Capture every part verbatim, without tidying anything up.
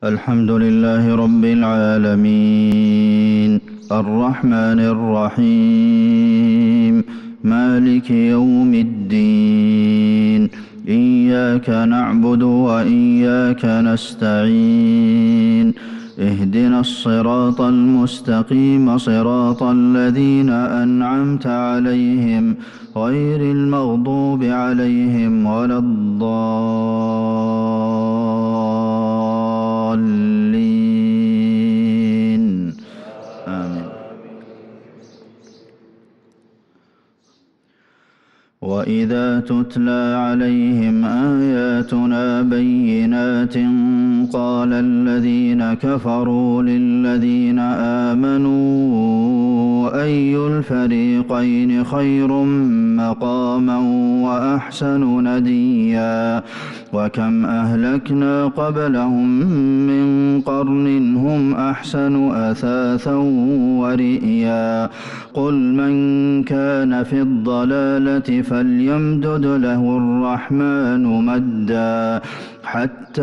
الحمد لله رب العالمين الرحمن الرحيم مالك يوم الدين إياك نعبد وإياك نستعين اهدنا الصراط المستقيم صراط الذين أنعمت عليهم غير المغضوب عليهم ولا الضالين آمين. وإذا تتلى عليهم آياتنا بينات قال الذين كفروا للذين آمنوا أي الفريقين خير مقاما وأحسن نديا وكم أهلكنا قبلهم من قرن هم أحسن أثاثا ورئيا قل من كان في الضلالة فليمدد له الرحمن مدا حتى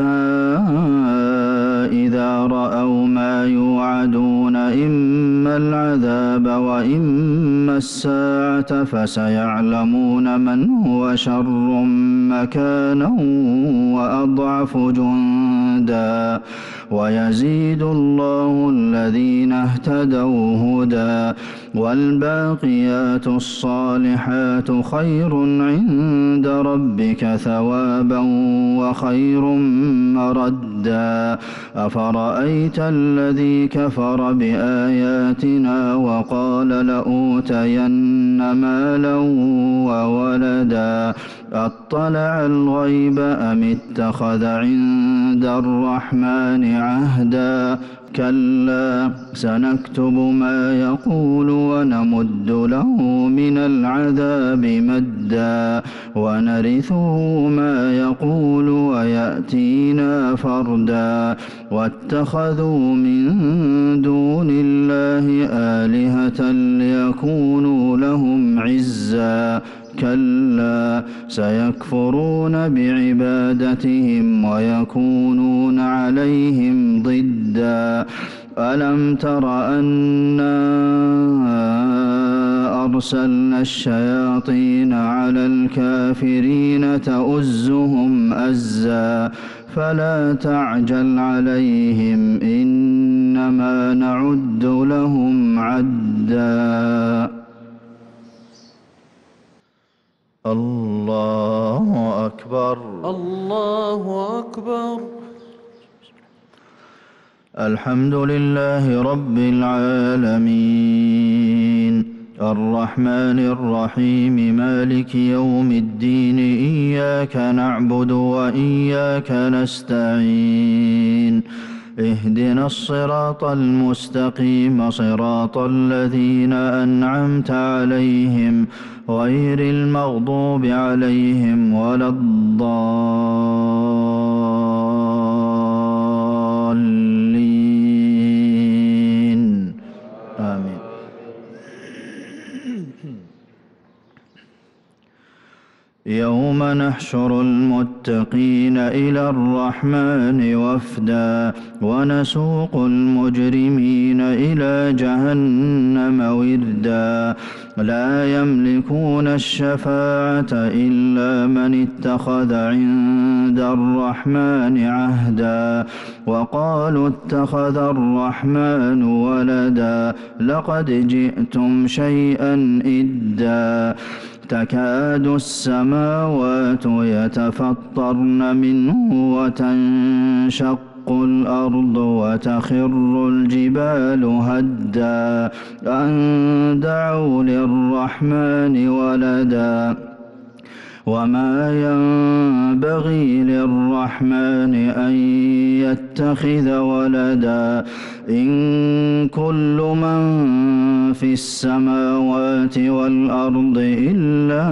إذا رأوا ما يوعدون إما العذاب وإما الساعة فسيعلمون من هو شر مكانا وأضعف جندا ويزيد الله الذين اهتدوا هدى والباقيات الصالحات خير عند ربك ثوابا وخير مردا أفرأيت الذي كفر بآياتنا وقال لأوتين مالا وولدا أطلع الغيب أم اتخذ عند الرحمن عهدا كلا سنكتب ما يقول ونمد له من العذاب مدا ونرثه ما يقول ويأتينا فردا واتخذوا من دون الله آلهة ليكونوا لهم عزا كلا سيكفرون بعبادتهم ويكونون عليهم ضدا ألم تر أنا أرسلنا الشياطين على الكافرين تؤزهم أزا فلا تعجل عليهم إنما نعد لهم عدا. الله أكبر الله أكبر. الحمد لله رب العالمين الرحمن الرحيم مالك يوم الدين إياك نعبد وإياك نستعين اهدنا الصراط المستقيم صراط الذين أنعمت عليهم غير المغضوب عليهم ولا الضالين آمين. يوم نحشر المتقين إلى الرحمن وفدا ونسوق المجرمين إلى جهنم وردا لا يملكون الشفاعة إلا من اتخذ عند الرحمن عهدا وقالوا اتخذ الرحمن ولدا لقد جئتم شيئا إدا تكاد السماوات يتفطرن منه وتنشق الأرض وتخر الجبال هدا أن دعوا للرحمن ولدا وما ينبغي للرحمن أن يتخذ ولدا إن كل من في السماوات والأرض إلا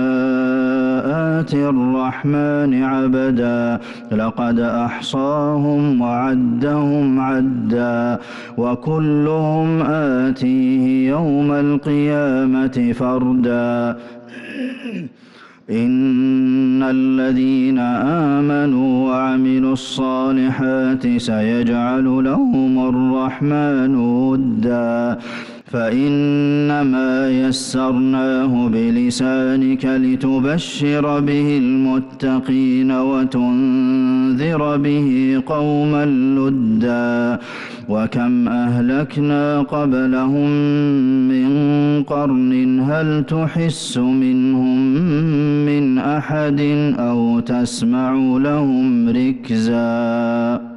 آتي الرحمن عبدا لقد أحصاهم وعدهم عدا وكلهم آتيه يوم القيامة فردا إن الذين آمنوا وعملوا الصالحات سيجعل لهم الرحمن ودا فإنما يسرناه بلسانك لتبشر به المتقين وتنذر به قوما لدا وكم أهلكنا قبلهم من قرن هل تحس منهم من أحد أو تسمع لهم ركزا